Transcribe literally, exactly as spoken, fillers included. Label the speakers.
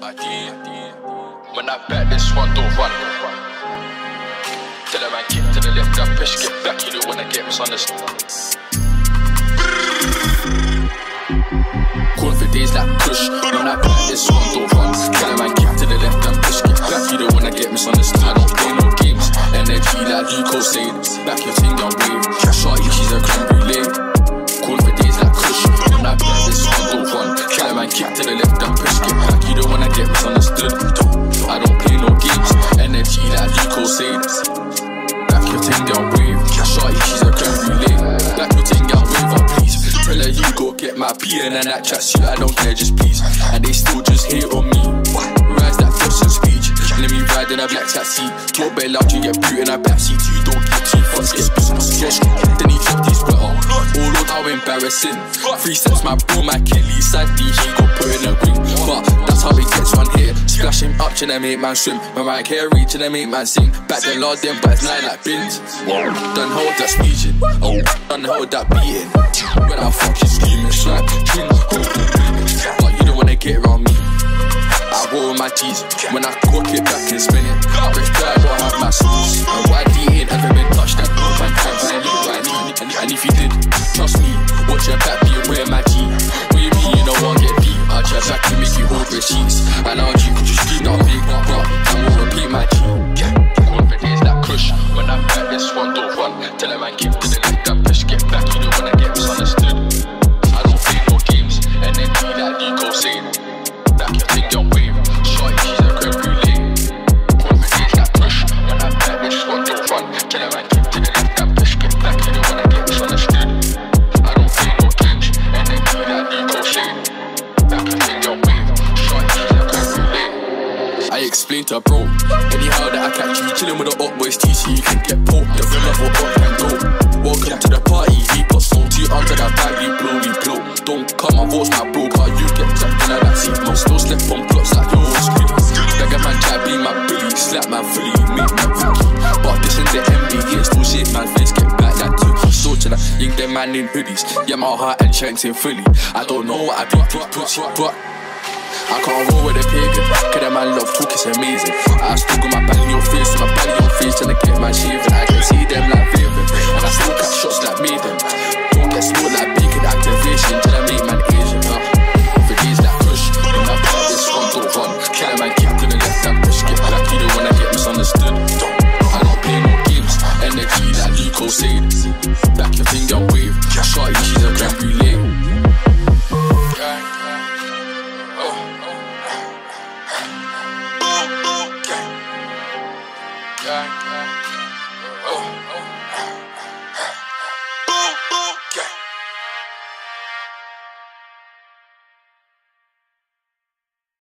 Speaker 1: When I bet this one, don't run. Tell a man kick to the left, that push, get back, you don't wanna get misunderstood. Call for days like push. When I bet this one, don't run. Tell a man kick to the left, that push, get back, you don't wanna get misunderstood. I don't play no games. Energy like Luco said, back your thing down wave. Shorty, she's a creme brulee. Call for days like push. When I bet this one, don't run. Tell a man kick to the left, that push, get back, you don't wanna get misunderstood. I don't play no games. Energy like Luco said, back your thing down wave. Shorty, she's a creme brulee. Back your thing down wave, oh please. Tell her you go get my P and then that chat suit, I don't care, just please. And they still just hate on me. Rise that force and speech. Let me ride in a black taxi. Talk better loud, you get brute in a backseat. You don't get too fucks, get business. Then he dropped his sweater. All look how embarrassing. Three steps, my bro, my Kelly. Sadly, he got put in a ring. But that's how it gets one here. Splash him up, till they make man swim. Mariah Carey, till they make man sing. Back then, Lord, them but it's nine like bins. Done hold that speeching. Oh, done hold that beating. When I fuck you screaming, slap, king, but you don't wanna get around me. I roll my G's when I cook it back and spin it. Rich guy don't have my sauce. And Y D ain't ever been touched. That no man can't find it right now. And, and if you did, trust me, watch your back, be aware my G. What you mean you don't want to get beat? I'll try back to make you hold receipts. And now you could just scream down big, bro. I will repeat my G. Confidence that crush. When I bet this one, don't run. Tell a man keep to the left, that push, get back. You don't wanna get misunderstood. I don't play no games. And then be like Nico said, back your thing don't wave. Shorty, she's a creme brulee. Confidence that push. When I bet this one, don't run. Tell a man keep to the left, that push, get back. You don't wanna get misunderstood. I don't play no games. And then be like Nico said, back your thing don't wave. Shorty, she's a creme brulee. I explained to her, bro, anyhow that I catch you chillin' with the up boys T C, you can get poked. The real level up can go. Welcome to the party, we put smoke. Two arms I got bag, we blow, we blow. Don't come and vote my bro, car you get trapped in a backseat. No still slip on plots like yours, pretty. Beggar man try be my bully, slap my fully, make my rookie. But this in the N B A, still shit man face, get back like turkey. So to that, ying them man in hoodies, yeah my heart and shanks in fully. I don't know what I do, but, but, but I can't roll with a pagan, cause that man love talk, it's amazing. I still got my bang in your face, and my bang in your face, tryna get my shaving. I can see them like Raven, and I still catch shots like Maiden. Don't get slow like bacon activation, till I make man Asian, huh? For days that push, when I put this one, don't run. Tell a man kick to the left, that push, get back, you don't wanna get misunderstood. I don't play no games, energy like Luco said. Back your thing down wave, shorty, she's a creme brulee. Yeah, yeah.